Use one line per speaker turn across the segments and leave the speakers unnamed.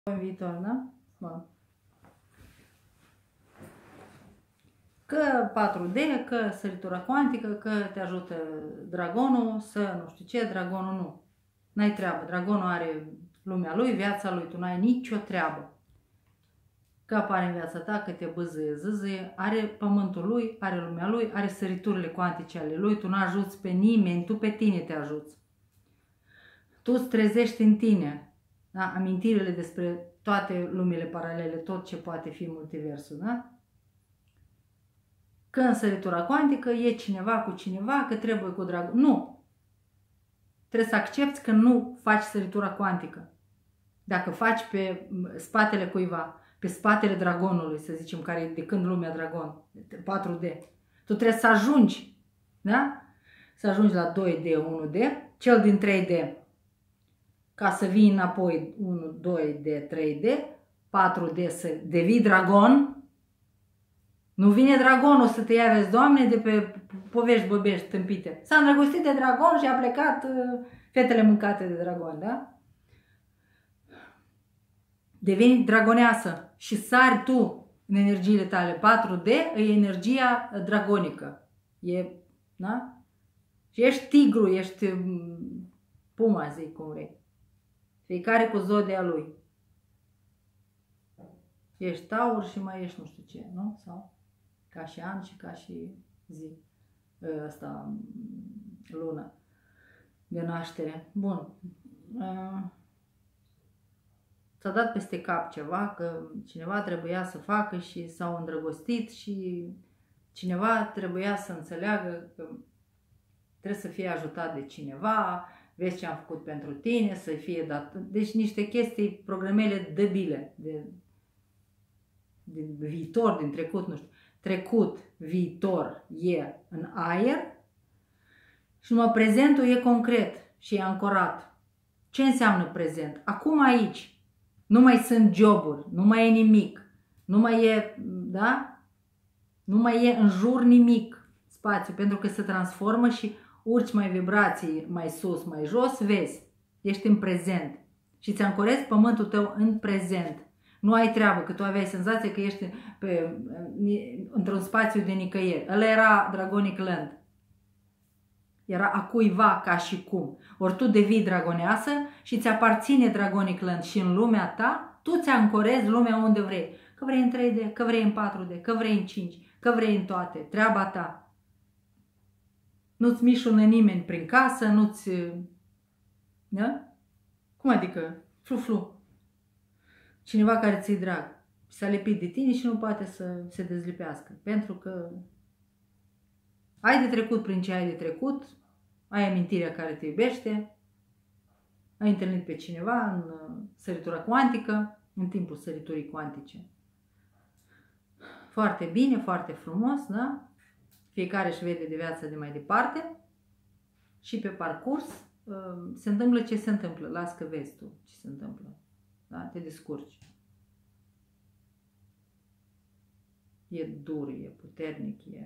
în viitor, da? Bun. Că 4D, că săritura cuantică, că te ajută dragonul să nu știu ce, dragonul nu. N-ai treabă, dragonul are lumea lui, viața lui, tu n-ai nicio treabă. Că apare în viața ta, că te bâzâie, zâzâie, are pământul lui, are lumea lui, are săriturile cuantice ale lui, tu n-ajuți pe nimeni, tu pe tine te ajuți. Tu îți trezești în tine, da? Amintirile despre toate lumile paralele, tot ce poate fi multiversul, da? Că în săritura cuantică e cineva cu cineva, că trebuie cu dragon. Nu! Trebuie să accepti că nu faci săritura cuantică. Dacă faci pe spatele cuiva, pe spatele dragonului, să zicem, care e de când lumea dragon, 4D, tu trebuie să ajungi, da? Să ajungi la 2D, 1D, cel din 3D, ca să vii înapoi 1, 2D, 3D, 4D să devii dragon. Nu vine dragonul să te ia, vezi, Doamne, de pe povești băbești tâmpite. S-a îndrăgostit de dragon și a plecat fetele mâncate de dragon, da? Deveni dragoneasă și sari tu în energiile tale. 4D e energia dragonică. E, da? Și ești tigru, ești puma, zic cum vrei. Fiecare cu zodia lui. Ești taur și mai ești nu știu ce, nu? Sau ca și an și ca și zi. Asta, lună de naștere. Bun. S-a dat peste cap ceva, că cineva trebuia să facă și s-au îndrăgostit și cineva trebuia să înțeleagă că trebuie să fie ajutat de cineva, vezi ce am făcut pentru tine, să fie dat. Deci niște chestii, programele debile, din viitor, din trecut, nu știu. Trecut, viitor e în aer și numai prezentul e concret și e ancorat. Ce înseamnă prezent? Acum aici. Nu mai sunt joburi, nu mai e nimic, nu mai e, da? Nu mai e în jur nimic spațiu, pentru că se transformă și urci mai vibrații mai sus, mai jos, vezi, ești în prezent și ți ancorezi pământul tău în prezent. Nu ai treabă, că tu aveai senzația că ești într-un spațiu de nicăieri. Ăla era Dragonic Land. Era a cuiva ca și cum. Ori tu devii dragoneasă și ți aparține Dragonic Land și în lumea ta, tu ți ancorezi lumea unde vrei. Că vrei în 3D, că vrei în 4D, că vrei în 5, că vrei în toate. Treaba ta. Nu-ți mișună nimeni prin casă, nu-ți... Da? Cum adică? Flu-flu. Cineva care ți-i drag. S-a lipit de tine și nu poate să se dezlipească. Pentru că ai de trecut prin ce ai de trecut, ai amintirea care te iubește, ai întâlnit pe cineva în săritura cuantică, în timpul săriturii cuantice. Foarte bine, foarte frumos, da? Fiecare își vede de viața de mai departe și pe parcurs se întâmplă ce se întâmplă. Las că vezi tu ce se întâmplă. Da? Te descurci. E dur, e puternic, e...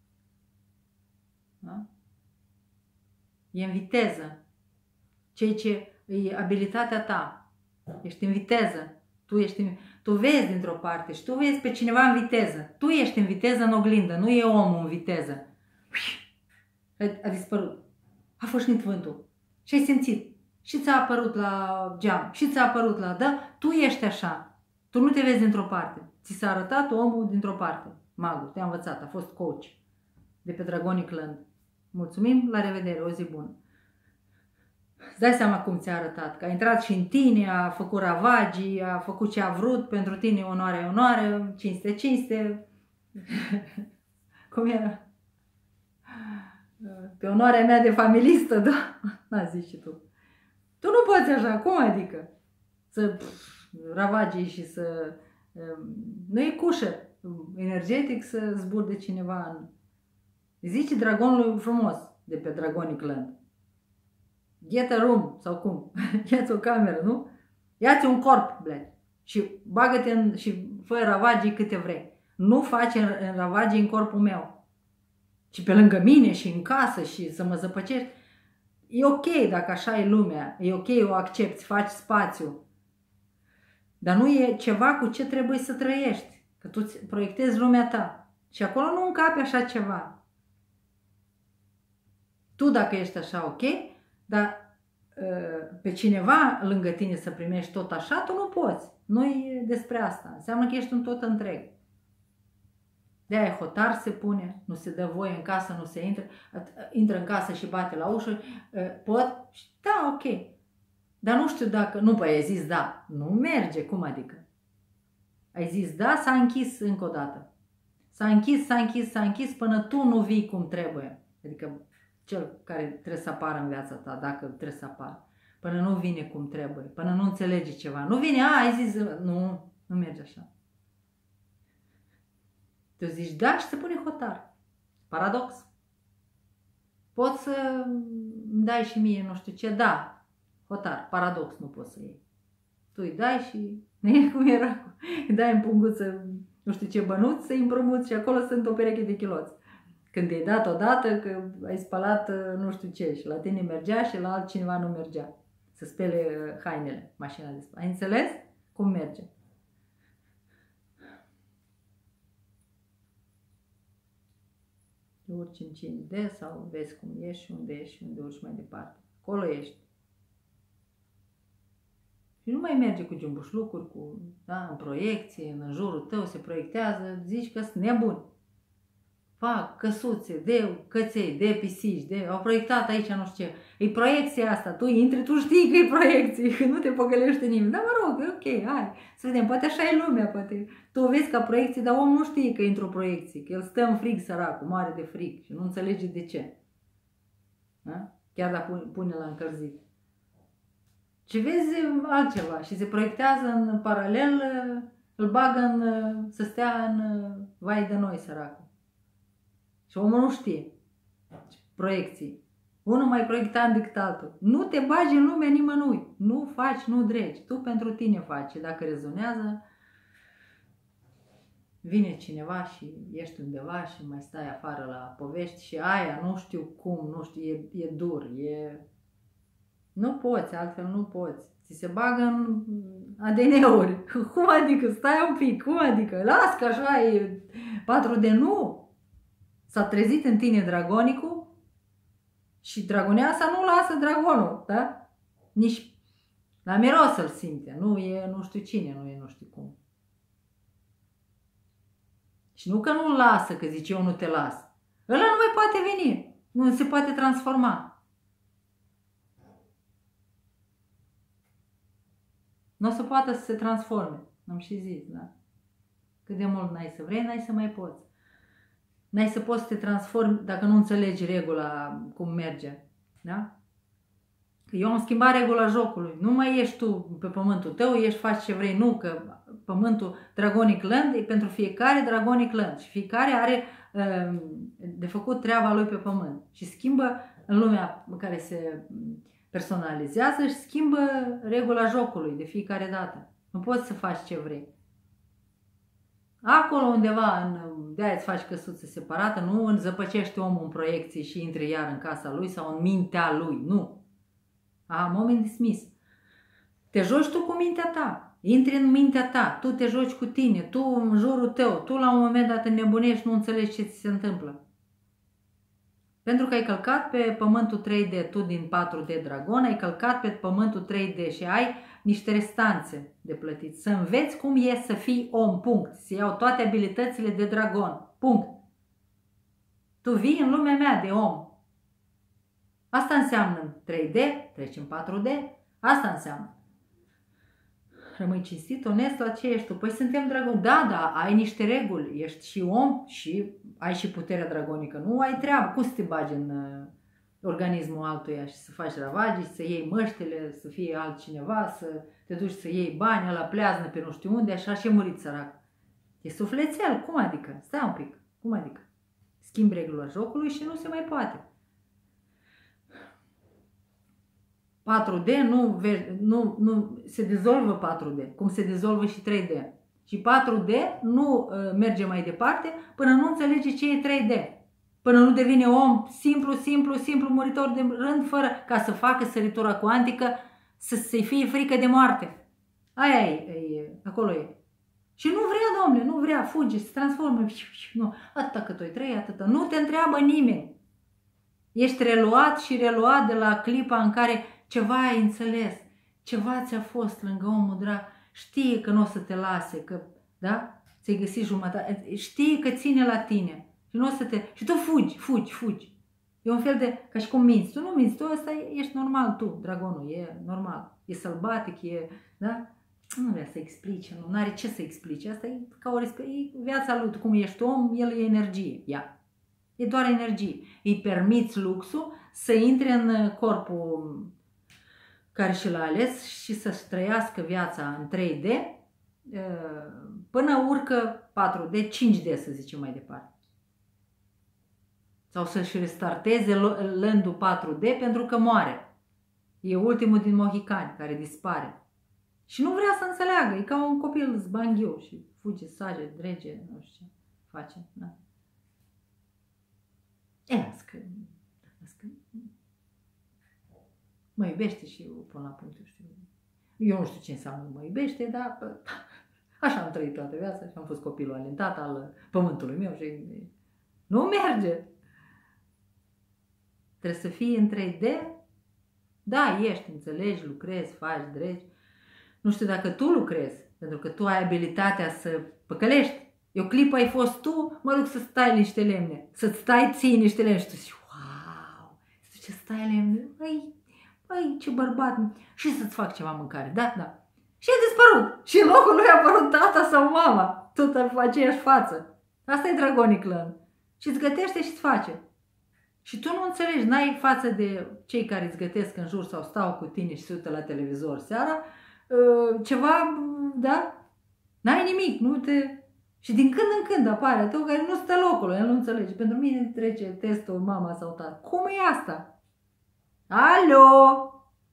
Da? E în viteză. Ceea ce e abilitatea ta. Ești în viteză. Tu vezi dintr-o parte și tu vezi pe cineva în viteză. Tu ești în viteză în oglindă, nu e omul în viteză. A dispărut. A foșnit vântul. Și ai simțit. Și ți-a apărut la geam. Și ți-a apărut la... Da? Tu ești așa. Tu nu te vezi dintr-o parte. Ți s-a arătat omul dintr-o parte. Magul, te-a învățat, a fost coach de pe Dragonic Land. Mulțumim, la revedere, o zi bună. Îți dai seama cum ți-a arătat, că a intrat și în tine, a făcut ravagii, a făcut ce a vrut, pentru tine onoare, onoare, cinste, cinste. Cum era? Pe onoarea mea de familistă, da? Da, zici și tu. Tu nu poți așa, cum adică? Să ravagii și să... Nu e cușă energetic să zburi de cineva în... Zici dragonului frumos de pe Dragonic Land. Get a room, sau cum? Ia-ți o cameră, nu? Ia-ți un corp, bled. Și bagă-te în... și fă ravagii câte vrei. Nu faci în ravagii în corpul meu. Și pe lângă mine și în casă și să mă zăpăcești. E ok dacă așa e lumea. E ok, o accepti, faci spațiu. Dar nu e ceva cu ce trebuie să trăiești. Că tu proiectezi lumea ta. Și acolo nu încape așa ceva. Tu dacă ești așa, ok, dar pe cineva lângă tine să primești tot așa, tu nu poți. Nu e despre asta. Înseamnă că ești un tot întreg. De-aia hotar se pune, nu se dă voie în casă, nu se intră, intră în casă și bate la ușă, pot? Da, ok. Dar nu știu dacă, nu, păi ai zis da, nu merge, cum adică? Ai zis da, s-a închis încă o dată. S-a închis până tu nu vii cum trebuie. Adică cel care trebuie să apară în viața ta, dacă trebuie să apară. Până nu vine cum trebuie, până nu înțelege ceva. Nu vine, ai zis, nu merge așa. Tu zici da și se pune hotar. Paradox. Poți să îmi dai și mie nu știu ce, da, hotar, paradox, nu poți să iei. Tu îi dai și, cum era, îi dai în punguță nu știu ce bănuți, să-i împrumuți și acolo sunt o pereche de chiloți. Când i-ai dat odată că ai spălat nu știu ce și la tine mergea și la altcineva nu mergea. Să spele hainele, mașina de spălat. Ai înțeles cum merge? Urci în 5D sau vezi cum ești și unde urci mai departe. Acolo ești. Și nu mai merge cu jumbușlucuri, în proiecție, în jurul tău se proiectează, zici că sunt nebuni. Fac căsuțe de căței, de pisici, au proiectat aici nu știu ce. E proiecția asta, tu intri, tu știi că e proiecție, că nu te păcălește nimeni. Dar mă rog, ok, hai, să vedem, poate așa e lumea, poate tu o vezi ca proiecție, dar omul nu știe că e într-o proiecție, că el stă în frig săracul, mare de frig și nu înțelege de ce. Da? Chiar dacă pune la încălzit. Și vezi altceva și se proiectează în paralel, îl bagă să stea în vai de noi săracul. Și omul nu știe proiecții. Unul mai proiectant decât altul. Nu te bagi în lumea nimănui. Nu faci, nu dregi. Tu pentru tine faci. Dacă rezonează, vine cineva și ești undeva și mai stai afară la povești și aia, nu știu cum, nu știu, e dur, Nu poți, altfel nu poți. Ți se bagă în ADN-uri. Cum adică? Stai un pic, cum adică? Las că așa e 4D, nu! S-a trezit în tine dragonicul și dragoneasa nu lasă dragonul, da? Nici la miros îl simte, nu e nu știu cine, nu e nu știu cum. Și nu că nu-l lasă, că zice eu nu te las. Ăla nu mai poate veni, nu se poate transforma. Nu o să poată să se transforme, am și zis, da? Cât de mult n-ai să vrei, n-ai să mai poți. N-ai să poți să te transformi dacă nu înțelegi regula cum merge. Da? Eu am schimbat regula jocului. Nu mai ești tu pe pământul tău, faci ce vrei. Nu, că pământul Dragonic Land e pentru fiecare Dragonic Land. Și fiecare are de făcut treaba lui pe pământ. Și schimbă în lumea în care se personalizează și schimbă regula jocului de fiecare dată. Nu poți să faci ce vrei. Acolo undeva, de-aia îți faci căsuță separată, nu înzăpăcește omul în proiecție și intri iar în casa lui sau în mintea lui, nu. Moment dismis. Te joci tu cu mintea ta, intri în mintea ta, tu te joci cu tine, tu în jurul tău, tu la un moment dat înnebunești, nu înțelegi ce ți se întâmplă. Pentru că ai călcat pe pământul 3D, tu din 4D dragon, ai călcat pe pământul 3D și ai niște restanțe de plătit. Să înveți cum e să fii om, punct. Să iau toate abilitățile de dragon, punct. Tu vii în lumea mea de om. Asta înseamnă 3D, treci în 4D, asta înseamnă. Rămâi cinstit, onest la ce ești tu. Păi suntem dragoni. Da, ai niște reguli. Ești și om și ai și puterea dragonică. Nu ai treabă. Cum să te bagi în organismul altuia și să faci ravagii, să iei măștile, să fie altcineva, să te duci să iei bani, ăla pleaznă pe nu știu unde, așa și murit sărac. E sufletel. Cum adică? Stai un pic. Cum adică? Schimbi regula jocului și nu se mai poate. 4D nu se dizolvă 4D, cum se dizolvă și 3D. Și 4D nu merge mai departe până nu înțelege ce e 3D. Până nu devine om simplu, muritor de rând, fără ca să facă săritura cuantică, să-i fie frică de moarte. Aia e, acolo e. Și nu vrea, domnule, nu vrea, fuge, se transformă. Nu, atâta cât o trăi, atâta. Nu te întreabă nimeni. Ești reluat și reluat de la clipa în care ceva ai înțeles, ceva ți-a fost lângă omul drag, știe că nu o să te lase, că, da? Ți-ai găsit jumătate, știe că ține la tine și nu o să te... Și tu fugi. E un fel de, ca și cum minți. Tu nu minți, tu ăsta ești normal, tu, dragonul, e normal, e sălbatic, e, da? Nu vrea să explice, nu are ce să explice. Asta e ca o e viața lui, cum ești om, el e energie, ia. E doar energie. Îi permiți luxul să intre în corpul care și l-a ales și să-și trăiască viața în 3D până urcă 4D, 5D să zicem mai departe. Sau să-și restarteze landul 4D pentru că moare. E ultimul din mohicani care dispare. Și nu vrea să înțeleagă. E ca un copil zbanghiu și fuge, sage, drege, nu știu ce face. Da? Las că mă iubește și eu până la punctul știu. Eu nu știu ce înseamnă mă iubește, dar așa am trăit toată viața și am fost copilul alentat al pământului meu și nu merge. Trebuie să fii în 3D. Da, ești, înțelegi, lucrezi, faci, dregi. Nu știu dacă tu lucrezi, pentru că tu ai abilitatea să păcălești. Eu clipă ai fost tu, mă duc să stai niște lemne. Să-ți stai ție niște lemne. Și tu zici, wow, ce stai lemne. Băi, ce bărbat. Și să-ți fac ceva mâncare. Da. Și a dispărut. Și în locul lui a apărut tata sau mama. Tot cu aceeași față. Asta e Dragonic Clan. Și îți gătește și îți face. Și tu nu înțelegi, n-ai față de cei care îți gătesc în jur sau stau cu tine și se uită la televizor seara, ceva, da? N-ai nimic, nu te... Și din când în când apare tău care nu stă locul, el nu înțelege. Pentru mine trece testul mama sau tată. Cum e asta? Alo!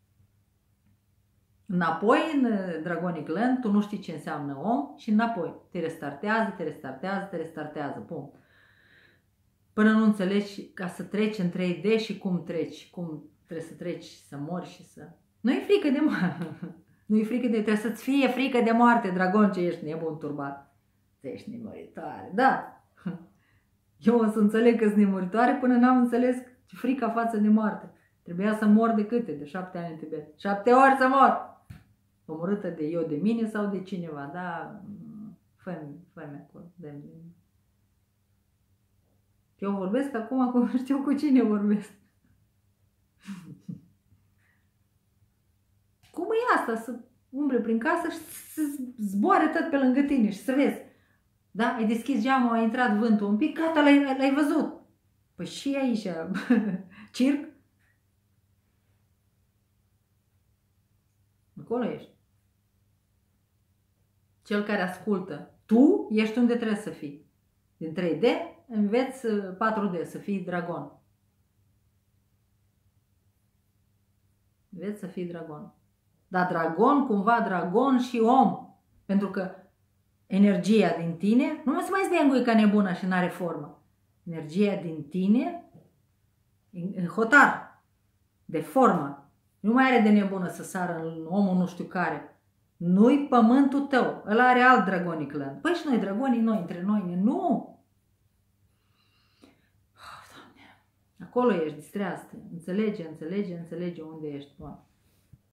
Înapoi în Dragonic Land, tu nu știi ce înseamnă om și înapoi. Te restartează, pum. Până nu înțelegi ca să treci în 3D și cum treci, cum trebuie să treci, să mori și să... Nu e frică de moarte. Trebuie să-ți fie frică de moarte, dragon, ce ești nebun turbat. Ești nemuritoare, da. Eu o să înțeleg că sunt nemuritoare până n-am înțeles frica față de moarte. Trebuia să mor de câte? De 7 ani în Tibet. 7 ori să mor! Omorâtă de eu, de mine sau de cineva, da? Fă-mi acolo, dă-mi. Eu vorbesc acum știu cu cine vorbesc. Cum e asta? Să umble prin casă și să zboare tot pe lângă tine și să vezi. Da? Ai deschis geamul, a intrat vântul un pic, gata, l-ai văzut. Păi și aici, circ? Acolo ești. Cel care ascultă. Tu ești unde trebuie să fii. Din 3D înveți 4D, să fii dragon. Înveți să fii dragon. Dar dragon, cumva dragon și om. Pentru că energia din tine nu se mai zbengui ca nebuna și n-are formă. Energia din tine în hotar, de formă. Nu mai are de nebună să sară în omul nu știu care. Nu-i pământul tău. Ăla are alt Dragonic Clan. Păi și noi dragonii, noi între noi, nu. Oh, Doamne. Acolo ești, distrează-te. Înțelege unde ești. Doamne.